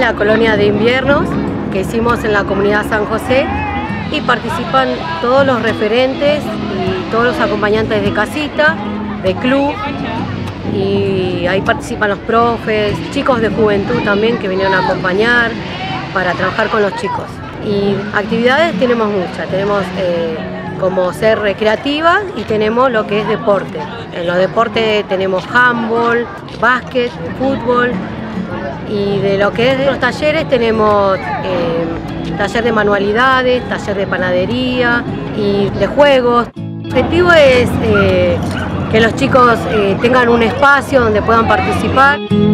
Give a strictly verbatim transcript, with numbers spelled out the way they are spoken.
la colonia de inviernos que hicimos en la comunidad San José y participan todos los referentes y todos los acompañantes de casita, de club, y ahí participan los profes, chicos de juventud también que vinieron a acompañar para trabajar con los chicos. Y actividades tenemos muchas, tenemos eh, como ser recreativa y tenemos lo que es deporte. En los deportes tenemos handball, básquet, fútbol, y de lo que es de los talleres tenemos eh, taller de manualidades, taller de panadería y de juegos. El objetivo es eh, que los chicos eh, tengan un espacio donde puedan participar.